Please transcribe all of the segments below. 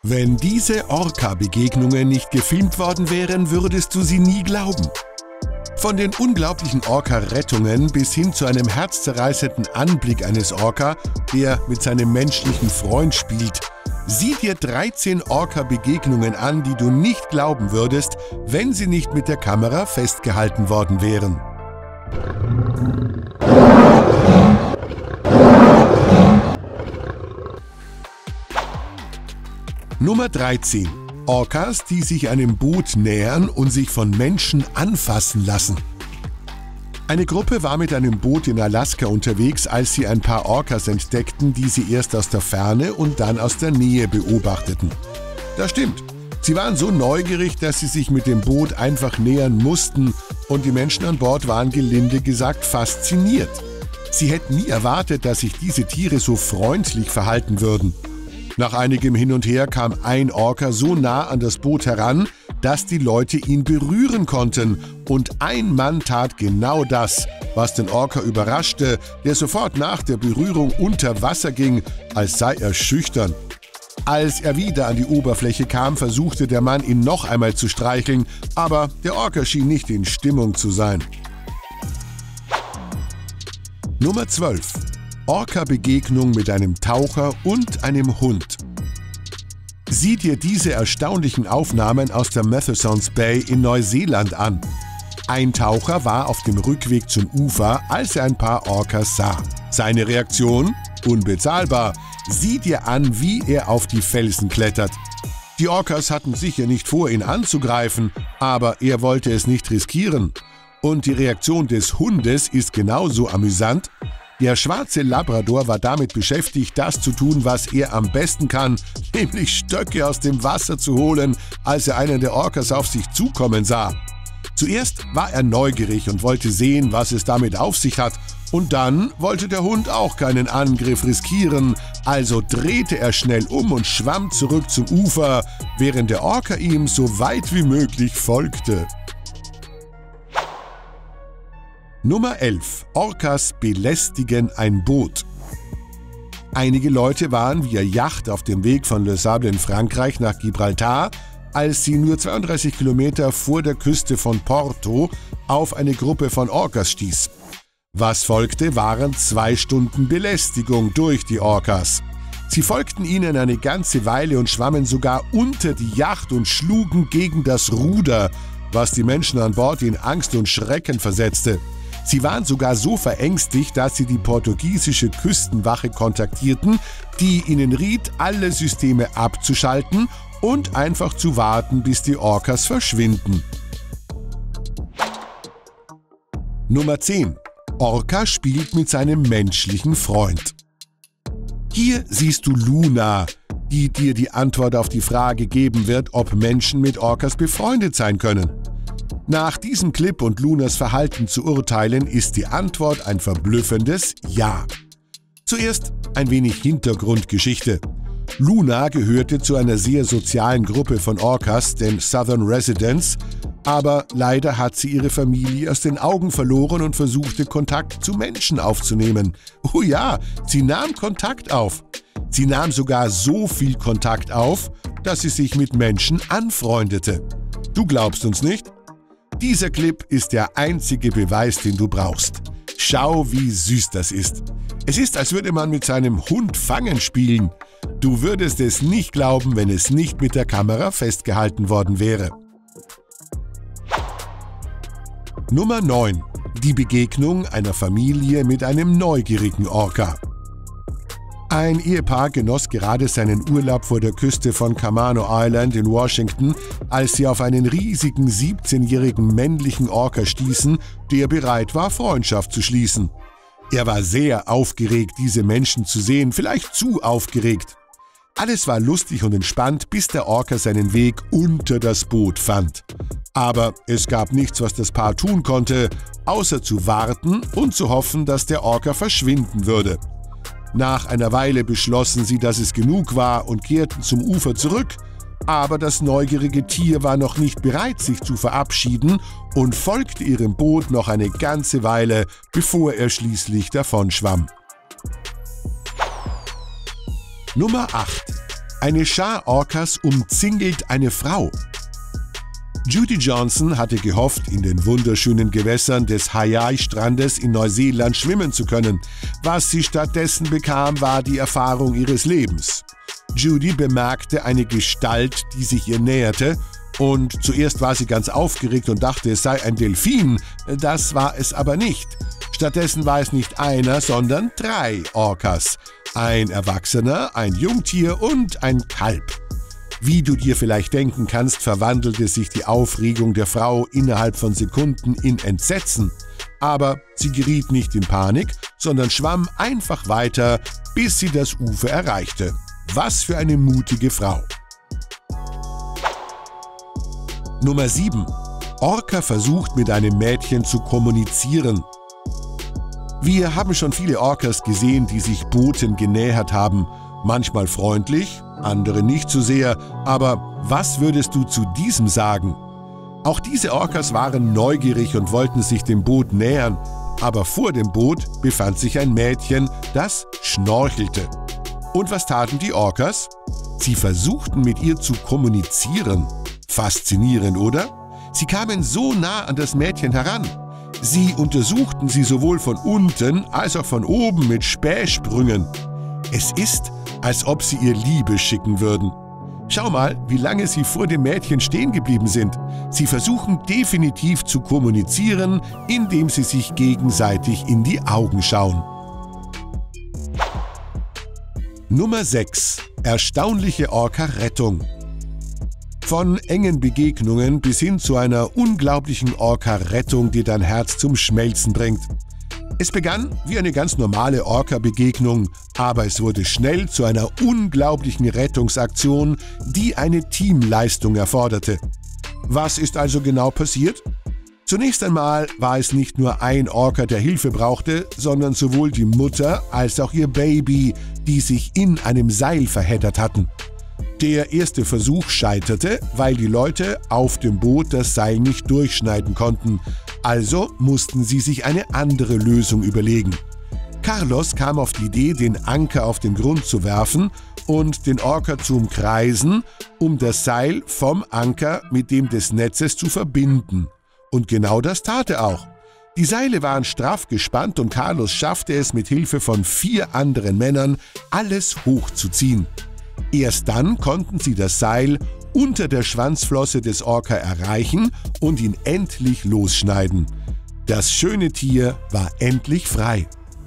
Wenn diese Orca-Begegnungen nicht gefilmt worden wären, würdest du sie nie glauben. Von den unglaublichen Orca-Rettungen bis hin zu einem herzzerreißenden Anblick eines Orca, der mit seinem menschlichen Freund spielt. Sieh dir 13 Orca-Begegnungen an, die du nicht glauben würdest, wenn sie nicht mit der Kamera festgehalten worden wären. Nummer 13. Orcas, die sich einem Boot nähern und sich von Menschen anfassen lassen. Eine Gruppe war mit einem Boot in Alaska unterwegs, als sie ein paar Orcas entdeckten, die sie erst aus der Ferne und dann aus der Nähe beobachteten. Das stimmt. Sie waren so neugierig, dass sie sich mit dem Boot einfach nähern mussten und die Menschen an Bord waren gelinde gesagt fasziniert. Sie hätten nie erwartet, dass sich diese Tiere so freundlich verhalten würden. Nach einigem Hin und Her kam ein Orca so nah an das Boot heran, dass die Leute ihn berühren konnten. Und ein Mann tat genau das, was den Orca überraschte, der sofort nach der Berührung unter Wasser ging, als sei er schüchtern. Als er wieder an die Oberfläche kam, versuchte der Mann, ihn noch einmal zu streicheln, aber der Orca schien nicht in Stimmung zu sein. Nummer 12. Orca-Begegnung mit einem Taucher und einem Hund. Sieh dir diese erstaunlichen Aufnahmen aus der Matthesons Bay in Neuseeland an. Ein Taucher war auf dem Rückweg zum Ufer, als er ein paar Orcas sah. Seine Reaktion? Unbezahlbar. Sieh dir an, wie er auf die Felsen klettert. Die Orcas hatten sicher nicht vor, ihn anzugreifen, aber er wollte es nicht riskieren. Und die Reaktion des Hundes ist genauso amüsant. Der schwarze Labrador war damit beschäftigt, das zu tun, was er am besten kann, nämlich Stöcke aus dem Wasser zu holen, als er einen der Orcas auf sich zukommen sah. Zuerst war er neugierig und wollte sehen, was es damit auf sich hat. Und dann wollte der Hund auch keinen Angriff riskieren, also drehte er schnell um und schwamm zurück zum Ufer, während der Orca ihm so weit wie möglich folgte. Nummer 11. Orcas belästigen ein Boot. Einige Leute waren via Yacht auf dem Weg von Le Sable in Frankreich nach Gibraltar, als sie nur 32 Kilometer vor der Küste von Porto auf eine Gruppe von Orcas stieß. Was folgte, waren 2 Stunden Belästigung durch die Orcas. Sie folgten ihnen eine ganze Weile und schwammen sogar unter die Yacht und schlugen gegen das Ruder, was die Menschen an Bord in Angst und Schrecken versetzte. Sie waren sogar so verängstigt, dass sie die portugiesische Küstenwache kontaktierten, die ihnen riet, alle Systeme abzuschalten und einfach zu warten, bis die Orcas verschwinden. Nummer 10. Orca spielt mit seinem menschlichen Freund. Hier siehst du Luna, die dir die Antwort auf die Frage geben wird, ob Menschen mit Orcas befreundet sein können. Nach diesem Clip und Lunas Verhalten zu urteilen, ist die Antwort ein verblüffendes Ja. Zuerst ein wenig Hintergrundgeschichte. Luna gehörte zu einer sehr sozialen Gruppe von Orcas, den Southern Residents, aber leider hat sie ihre Familie aus den Augen verloren und versuchte, Kontakt zu Menschen aufzunehmen. Oh ja, sie nahm Kontakt auf. Sie nahm sogar so viel Kontakt auf, dass sie sich mit Menschen anfreundete. Du glaubst uns nicht? Dieser Clip ist der einzige Beweis, den du brauchst. Schau, wie süß das ist. Es ist, als würde man mit seinem Hund Fangen spielen. Du würdest es nicht glauben, wenn es nicht mit der Kamera festgehalten worden wäre. Nummer 9. Die Begegnung einer Familie mit einem neugierigen Orca. Ein Ehepaar genoss gerade seinen Urlaub vor der Küste von Camano Island in Washington, als sie auf einen riesigen 17-jährigen männlichen Orca stießen, der bereit war, Freundschaft zu schließen. Er war sehr aufgeregt, diese Menschen zu sehen, vielleicht zu aufgeregt. Alles war lustig und entspannt, bis der Orca seinen Weg unter das Boot fand. Aber es gab nichts, was das Paar tun konnte, außer zu warten und zu hoffen, dass der Orca verschwinden würde. Nach einer Weile beschlossen sie, dass es genug war und kehrten zum Ufer zurück, aber das neugierige Tier war noch nicht bereit, sich zu verabschieden und folgte ihrem Boot noch eine ganze Weile, bevor er schließlich davonschwamm. Nummer 8. Eine Schar Orcas umzingelt eine Frau. Judy Johnson hatte gehofft, in den wunderschönen Gewässern des Haiai-Strandes in Neuseeland schwimmen zu können. Was sie stattdessen bekam, war die Erfahrung ihres Lebens. Judy bemerkte eine Gestalt, die sich ihr näherte, und zuerst war sie ganz aufgeregt und dachte, es sei ein Delfin. Das war es aber nicht. Stattdessen war es nicht einer, sondern 3 Orcas. Ein Erwachsener, ein Jungtier und ein Kalb. Wie du dir vielleicht denken kannst, verwandelte sich die Aufregung der Frau innerhalb von Sekunden in Entsetzen. Aber sie geriet nicht in Panik, sondern schwamm einfach weiter, bis sie das Ufer erreichte. Was für eine mutige Frau! Nummer 7. Orca versucht mit einem Mädchen zu kommunizieren. Wir haben schon viele Orcas gesehen, die sich Booten genähert haben. Manchmal freundlich, andere nicht so sehr. Aber was würdest du zu diesem sagen? Auch diese Orcas waren neugierig und wollten sich dem Boot nähern. Aber vor dem Boot befand sich ein Mädchen, das schnorchelte. Und was taten die Orcas? Sie versuchten mit ihr zu kommunizieren. Faszinierend, oder? Sie kamen so nah an das Mädchen heran. Sie untersuchten sie sowohl von unten als auch von oben mit Spähsprüngen. Es ist, als ob sie ihr Liebe schicken würden. Schau mal, wie lange sie vor dem Mädchen stehen geblieben sind. Sie versuchen definitiv zu kommunizieren, indem sie sich gegenseitig in die Augen schauen. Nummer 6. Erstaunliche Orca-Rettung. Von engen Begegnungen bis hin zu einer unglaublichen Orca-Rettung, die dein Herz zum Schmelzen bringt. Es begann wie eine ganz normale Orca-Begegnung, aber es wurde schnell zu einer unglaublichen Rettungsaktion, die eine Teamleistung erforderte. Was ist also genau passiert? Zunächst einmal war es nicht nur ein Orca, der Hilfe brauchte, sondern sowohl die Mutter als auch ihr Baby, die sich in einem Seil verheddert hatten. Der erste Versuch scheiterte, weil die Leute auf dem Boot das Seil nicht durchschneiden konnten. Also mussten sie sich eine andere Lösung überlegen. Carlos kam auf die Idee, den Anker auf den Grund zu werfen und den Orca zu umkreisen, um das Seil vom Anker mit dem des Netzes zu verbinden. Und genau das tat er auch. Die Seile waren straff gespannt und Carlos schaffte es mit Hilfe von 4 anderen Männern, alles hochzuziehen. Erst dann konnten sie das Seil unter der Schwanzflosse des Orca erreichen und ihn endlich losschneiden. Das schöne Tier war endlich frei.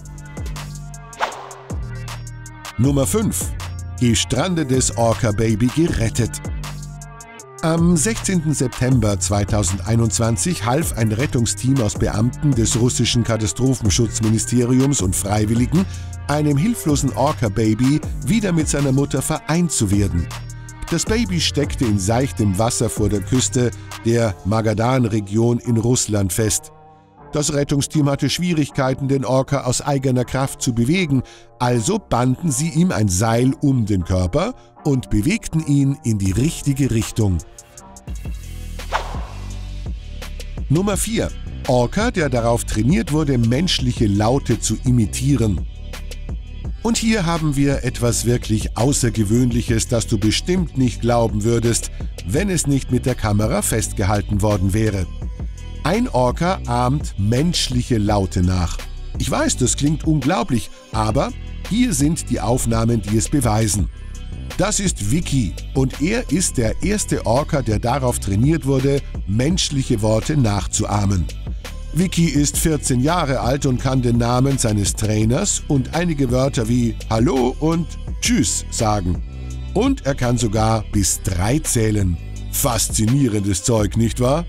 Nummer 5. Gestrandetes Orca-Baby gerettet. Am 16. September 2021 half ein Rettungsteam aus Beamten des russischen Katastrophenschutzministeriums und Freiwilligen, einem hilflosen Orca-Baby wieder mit seiner Mutter vereint zu werden. Das Baby steckte in seichtem Wasser vor der Küste der Magadan-Region in Russland fest. Das Rettungsteam hatte Schwierigkeiten, den Orca aus eigener Kraft zu bewegen, also banden sie ihm ein Seil um den Körper und bewegten ihn in die richtige Richtung. Nummer 4. Orca, der darauf trainiert wurde, menschliche Laute zu imitieren. Und hier haben wir etwas wirklich Außergewöhnliches, das du bestimmt nicht glauben würdest, wenn es nicht mit der Kamera festgehalten worden wäre. Ein Orca ahmt menschliche Laute nach. Ich weiß, das klingt unglaublich, aber hier sind die Aufnahmen, die es beweisen. Das ist Vicky und er ist der erste Orca, der darauf trainiert wurde, menschliche Worte nachzuahmen. Vicky ist 14 Jahre alt und kann den Namen seines Trainers und einige Wörter wie Hallo und Tschüss sagen. Und er kann sogar bis 3 zählen. Faszinierendes Zeug, nicht wahr?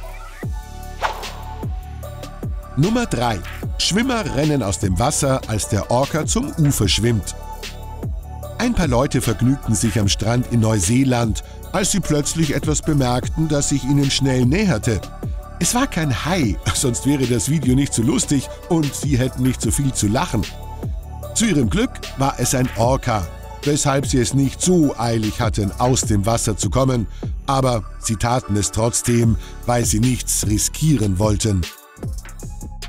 Nummer 3. Schwimmer rennen aus dem Wasser, als der Orca zum Ufer schwimmt. Ein paar Leute vergnügten sich am Strand in Neuseeland, als sie plötzlich etwas bemerkten, das sich ihnen schnell näherte. Es war kein Hai, sonst wäre das Video nicht so lustig und sie hätten nicht so viel zu lachen. Zu ihrem Glück war es ein Orca, weshalb sie es nicht so eilig hatten, aus dem Wasser zu kommen, aber sie taten es trotzdem, weil sie nichts riskieren wollten.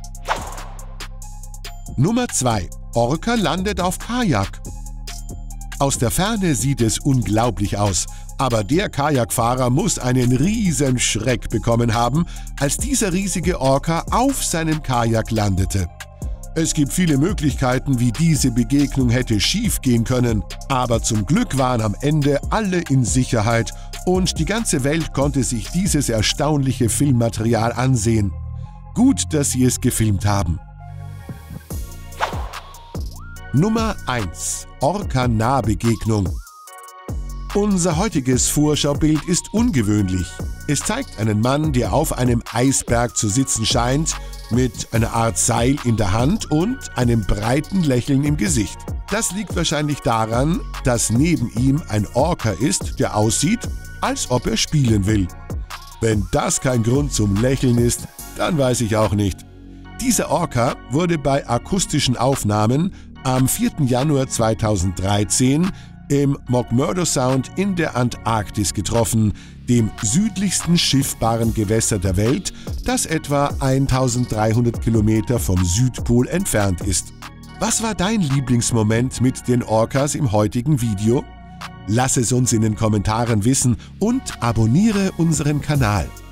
Nummer 2. Orca landet auf Kajak. Aus der Ferne sieht es unglaublich aus, aber der Kajakfahrer muss einen riesen Schreck bekommen haben, als dieser riesige Orca auf seinem Kajak landete. Es gibt viele Möglichkeiten, wie diese Begegnung hätte schiefgehen können, aber zum Glück waren am Ende alle in Sicherheit und die ganze Welt konnte sich dieses erstaunliche Filmmaterial ansehen. Gut, dass sie es gefilmt haben. Nummer 1. Orca-Nahbegegnung. Unser heutiges Vorschaubild ist ungewöhnlich. Es zeigt einen Mann, der auf einem Eisberg zu sitzen scheint, mit einer Art Seil in der Hand und einem breiten Lächeln im Gesicht. Das liegt wahrscheinlich daran, dass neben ihm ein Orca ist, der aussieht, als ob er spielen will. Wenn das kein Grund zum Lächeln ist, dann weiß ich auch nicht. Dieser Orca wurde bei akustischen Aufnahmen am 4. Januar 2013 im McMurdo Sound in der Antarktis getroffen, dem südlichsten schiffbaren Gewässer der Welt, das etwa 1300 Kilometer vom Südpol entfernt ist. Was war dein Lieblingsmoment mit den Orcas im heutigen Video? Lass es uns in den Kommentaren wissen und abonniere unseren Kanal.